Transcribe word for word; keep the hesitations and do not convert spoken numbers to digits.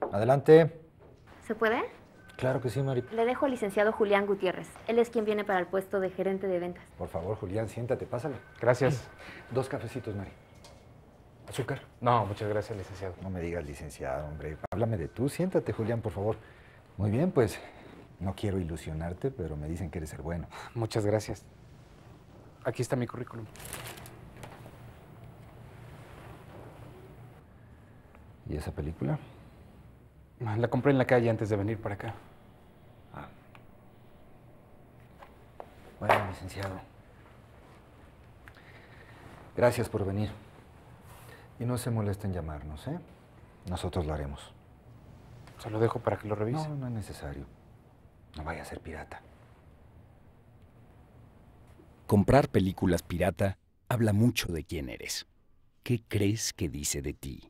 Adelante. ¿Se puede? Claro que sí, Mari. Le dejo al licenciado Julián Gutiérrez. Él es quien viene para el puesto de gerente de ventas. Por favor, Julián, siéntate, pásale. Gracias. Dos cafecitos, Mari. ¿Azúcar? No, muchas gracias, licenciado. No me digas licenciado, hombre. Háblame de tú. Siéntate, Julián, por favor. Muy bien, pues no quiero ilusionarte, pero me dicen que eres el bueno. Muchas gracias. Aquí está mi currículum. ¿Y esa película? La compré en la calle antes de venir para acá. Ah. Bueno, licenciado. Gracias por venir. Y no se molesten en llamarnos, ¿eh? Nosotros lo haremos. Se lo dejo para que lo revise. No, no es necesario. No vaya a ser pirata. Comprar películas pirata habla mucho de quién eres. ¿Qué crees que dice de ti?